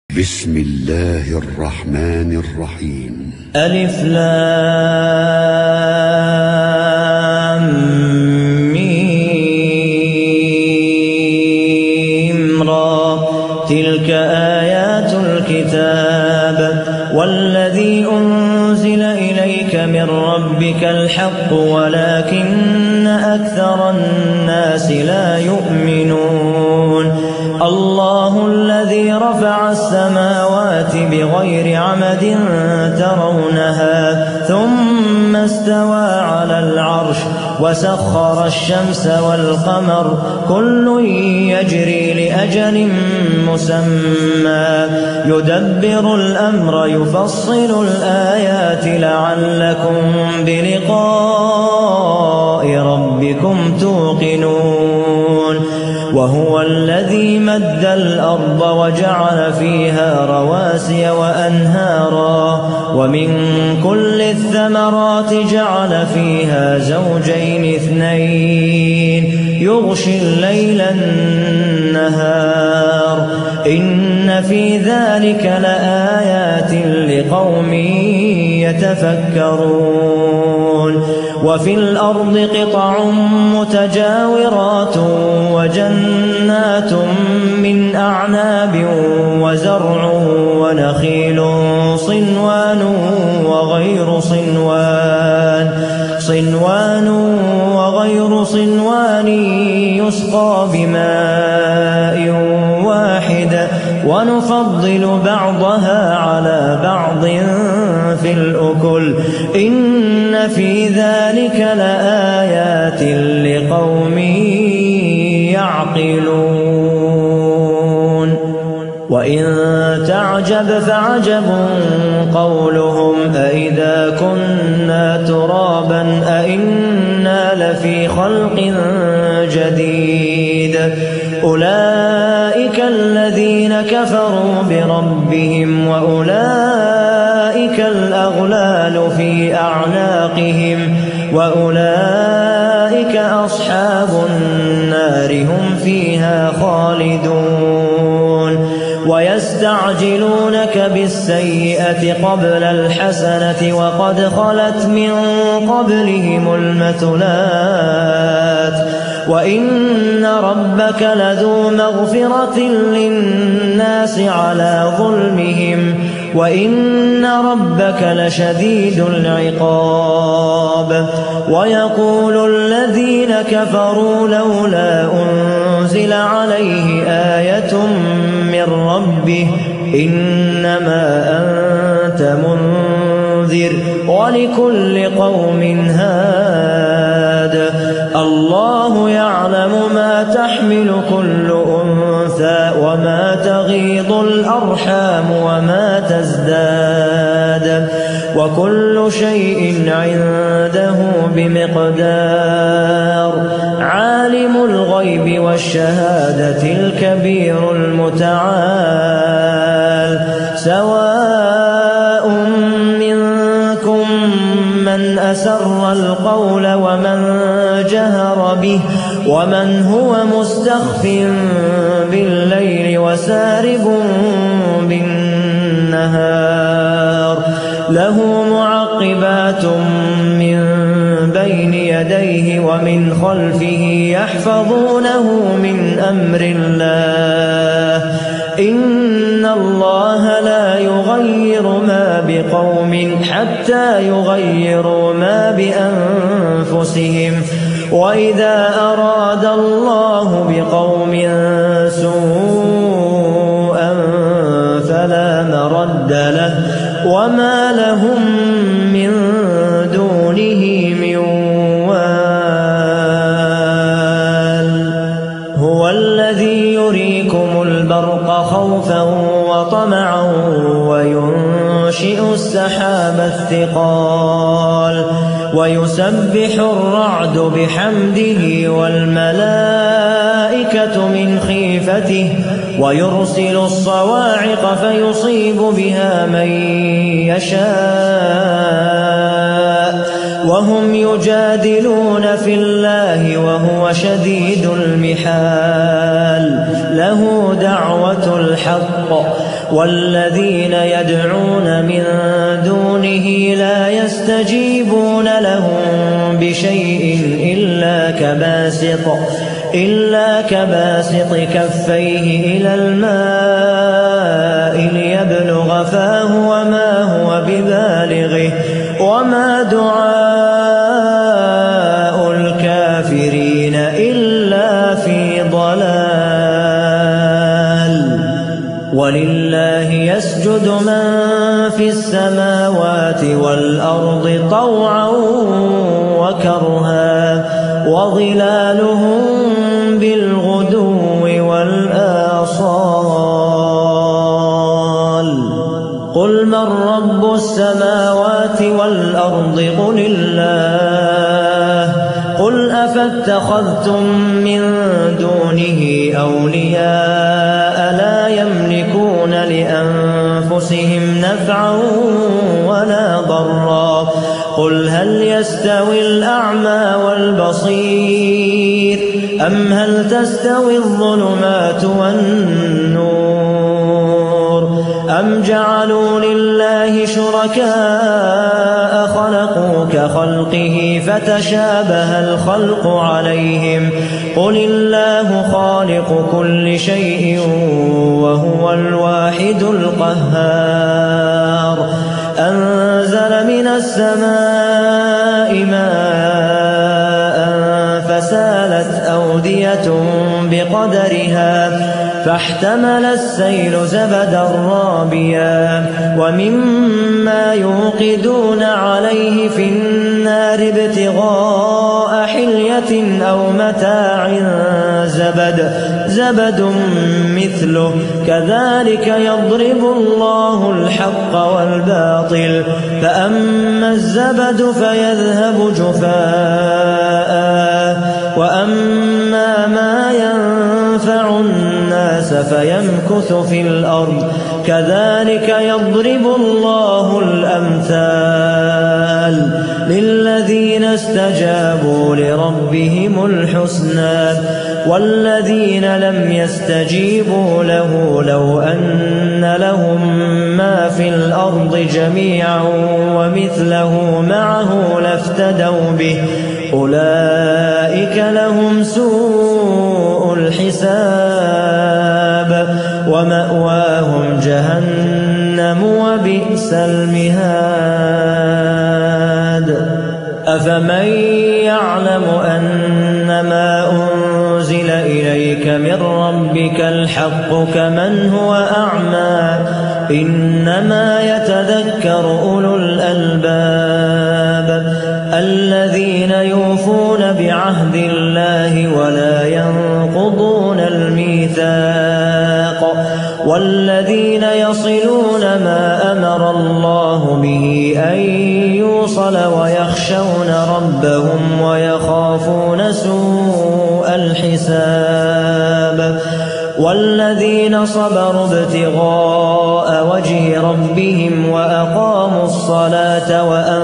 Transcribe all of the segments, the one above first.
بسم الله الرحمن الرحيم. ألف لام ميم را تلك آيات الكتاب والذي أنزل إليك من ربك الحق ولكن أكثر الناس لا يؤمنون. الله الذي رفع السماوات بغير عمد ترونها ثم استوى على العرش وسخر الشمس والقمر كل يجري لأجل مسمى يدبر الأمر يفصل الآيات لعلكم بلقاء ربكم توقنون. وهو الذي مد الأرض وجعل فيها رواسي وأنهارا ومن كل الثمرات جعل فيها زوجين اثنين يغشي الليل النهار إن في ذلك لآيات لقوم يتفكرون. وفي الأرض قطع متجاورات وجنات من أعناب وزرع ونخيل صنوان وغير صنوان يسقى بماء واحد ونفضل بعضها على بعض في الأكل إن في ذلك لآيات لقوم يعقلون. وإن تعجب فعجب قولهم أإذا كنا ترابا أإنا لفي خلق جديد أولئك الذين كفروا بربهم وأولئك الأغلال في أعناقهم وأولئك أصحاب النار هم فيها خالدون. ويستعجلونك بالسيئة قبل الحسنة وقد خلت من قبلهم المثلات وإن ربك لذو مغفرة للناس على ظلمهم وإن ربك لشديد العقاب. ويقول الذين كفروا لولا أنزل عليه آية من ربه إنما أنت منذر ولكل قوم هاد. الله يعلم ما تحمل كل أنثى وما تغيض الأرحام وما تزداد وكل شيء عنده بمقدار. عالم الغيب والشهادة الكبير المتعال. سواء منكم من أسر القول ومن جهر به ومن هو مستخف بالليل وسارب بالنهار له معقبات من بين يديه ومن خلفه يحفظونه من أمر الله إن الله لا يغير ما بقوم حتى يغيروا ما بأنفسهم وإذا أراد الله بقوم سوءا فلا مرد له وما لهم من دونه من وال. هو الذي يريكم البرق خوفا وطمعا وينشئ السحاب الثقال ويسبح الرعد بحمده والملائكة من خيفته ويرسل الصواعق فيصيب بها من يشاء وهم يجادلون في الله وهو شديد المحال له دعوة الحق والذين يدعون من دونه لا يستجيبون لهم بشيء إلا كباسط كفيه إلى الماء ليبلغ فاه وما هو ببالغه وما دعاء الكافرين إلا في ضلال. ولله يسجد من في السماوات والأرض طوعا وكرها وظلالهم بالغدو والآصال. قل من رب السماوات والأرض قل الله. قل أفاتخذتم من دونه أولياء لا يملكون لأنفسهم نفعا ولا ضرا. قل هل يستوي الأعمى والبصير أم هل تستوي الظلمات والنور أم جعلوا لله شركاء خلقوا كخلقه فتشابه الخلق عليهم. قل الله خالق كل شيء وهو الواحد القهار. أنزل من السماء ماء فسالت أودية بقدرها فاحتمل السيل زبدا رابيا ومما يوقدون عليه في النار ابتغاء حلية أو متاع زبد مثله كذلك يضرب الله الحق والباطل فأما الزبد فيذهب جفاء وأما ما ينفع الناس فيمكث في الأرض كذلك يضرب الله الأمثال للذين استجابوا لربهم الحسنى والذين لم يستجيبوا له لو أن لهم ما في الأرض جميعا ومثله معه لافتدوا به أولئك لهم سوء الحساب ومأواهم جهنم وبئس المهاد. أفمن يعلم أنما أنزل إليك من ربك الحق كمن هو أعمى إنما يتذكر أولو الألباب الذين يوفون بعهد الله ولا ينقضون الميثاق والذين يصلون ما أمر الله به أن يوصل ويخشون ربهم ويخافون سوء الحساب والذين صبروا ابتغاء وجه ربهم وأقاموا الصلاة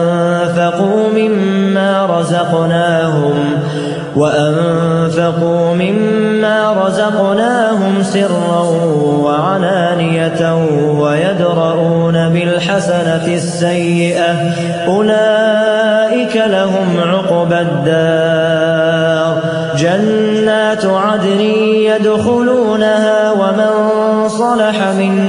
وأنفقوا مما رزقناهم سرا وعلانية ويدرؤون بالحسنة السيئة أولئك لهم عقبى الدار جنات عدن يدخلونها ومن صلح من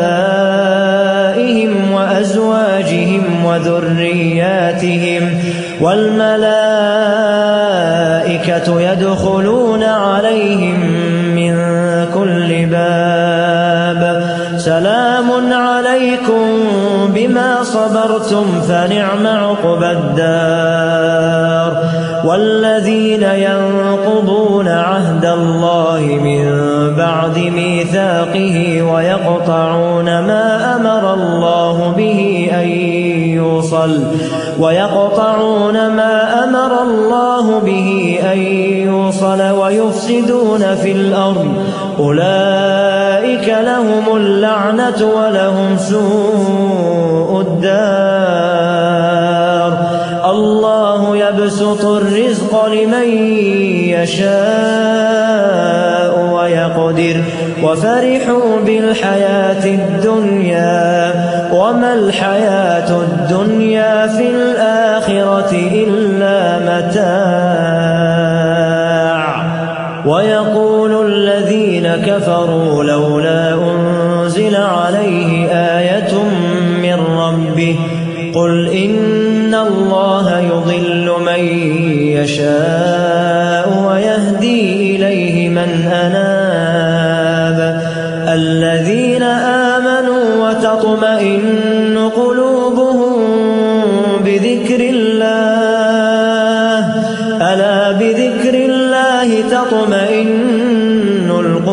آبائهم وأزواجهم وذرياتهم والملائكة يدخلون عليهم من كل باب سلام عليكم بما صبرتم فنعم عقبى الدار والذين ينقضون عهد الله من بعد ميثاقه ويقطعون ما أمر الله به أن يوصل ويفسدون في الأرض أولئك لهم اللعنة ولهم سوء الدار الله يبسط الرزق لمن يشاء ويقدر وفرحوا بالحياة الدنيا وما الحياة الدنيا في الآخرة إلا متاع. ويقول الذين كفروا لولا أنزل عليه آية من ربه قل إن الله يضل من يشاء ويهدي إليه من أناب الذين آمنوا وتطمئن قلوبهم بذكر الله ألا بذكر الله تطمئن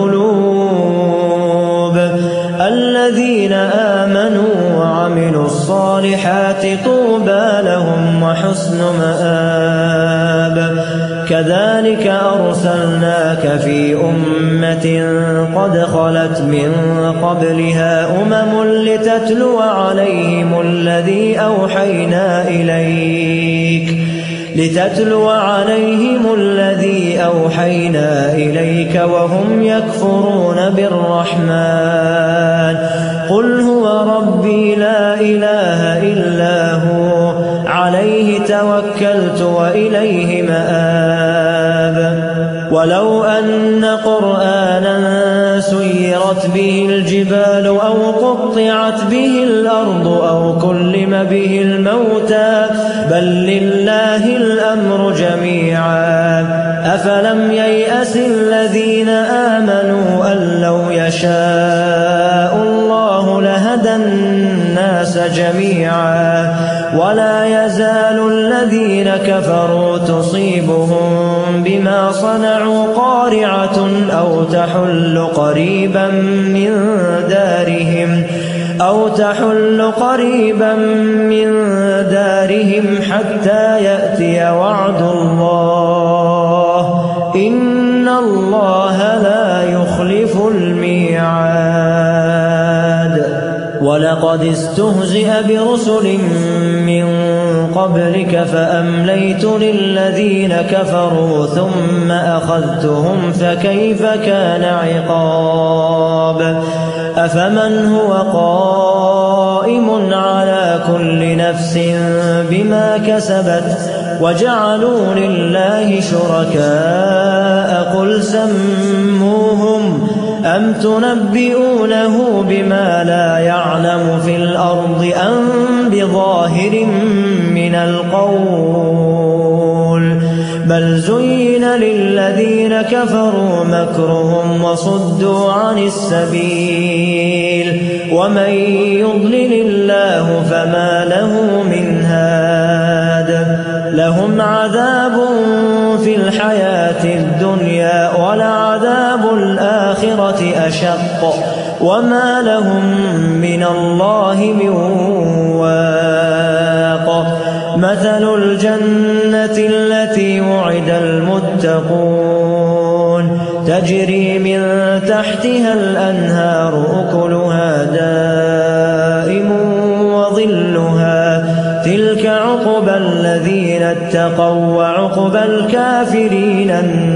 القلوب الذين آمنوا وعملوا الصالحات طوبى لهم وحسن مآب. كذلك أرسلناك في أمة قد خلت من قبلها لتتلو عليهم الذي أوحينا إليك وهم يكفرون بالرحمن قل هو ربي لا إله إلا هو عليه توكلت وإليه مآب. ولو أن قرآنا سيرت به الجبال أو قطعت به الأرض أو كلم به الموتى بل لله الأمر جميعا أفلم ييأس الذين آمنوا أن لو يشاء الله لهدى الناس جميعا ولا يزال الذين كفروا تصيبهم بما صنعوا قارعة أو تحل قريبا من دارهم حتى يأتي وعد الله إن الله لا يخلف الميعاد. ولقد استهزئ برسل من قبلك فأمليت للذين كفروا ثم أخذتهم فكيف كان عقاب. أفمن هو قائم على كل نفس بما كسبت وجعلوا لله شركاء قل سموهم أم تنبئونه بما لا يعلم في الأرض أم بظاهر من القول بل زين للذين كفروا مكرهم وصدوا عن السبيل ومن يضلل الله فما له من هاد. لهم عذاب في الحياة الدنيا ولعذاب الآخرة أشق وما لهم من الله من واق. مثل الجنة التي وعد المتقون تجري من تحتها الأنهار أكلها دائم وظلها تلك عقبى الذين اتقوا وعقبى الكافرين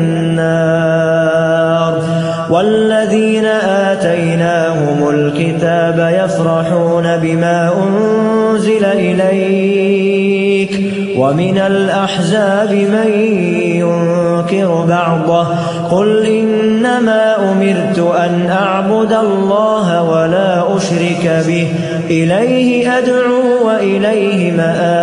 النار. والذين آتيناهم الكتاب يفرحون بما أنزل إليك ومن الأحزاب من ينكر بعضه قل إنما أمرت أن أعبد الله ولا أشرك به إليه أدعو وإليه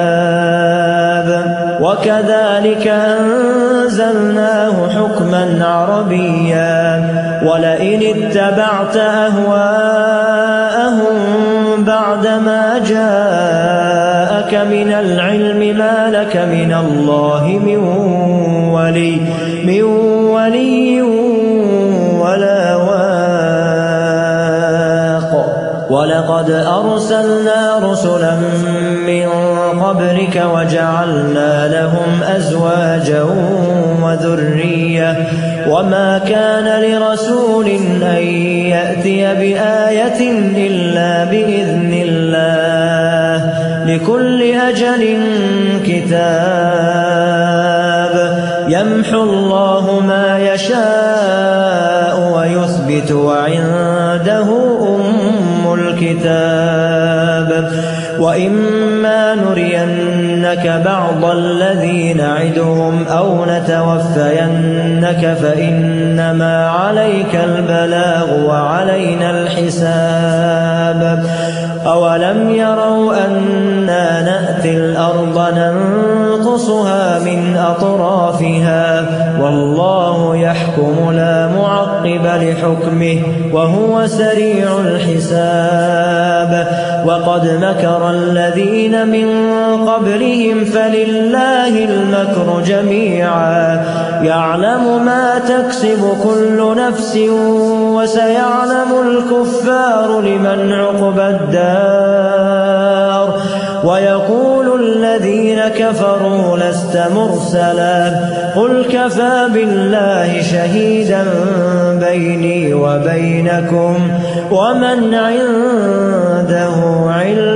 مآب. وكذلك أنزلناه حكما عربيا ولئن اتبعت أهواءهم بعدما جاءك من العلم ما لك من الله من ولي ولا واق. ولقد أرسلنا رسلا من قبلك وجعلنا لهم أزواجا وذرية وما كان لرسول أن يأتي بآية إلا بإذن الله لكل أجل كتاب يمحو الله ما يشاء يثبت وعنده أم الكتاب. وإما نرينك بعض الذي نعدهم أو نتوفينك فإنما عليك البلاغ وعلينا الحساب. أولم يروا أنا نأتي الأرض ننقصها من أطرافها والله يحكم لا معقب لحكمه وهو سريع الحساب. وقد مكر الذين من قبلهم فلله المكر جميعا يعلم ما تكسب كل نفس وسيعلم الكفار لمن عقبى الدار. ويقول الذين كفروا لست مرسلا قل كفى بالله شهيدا بيني وبينكم ومن عنده علم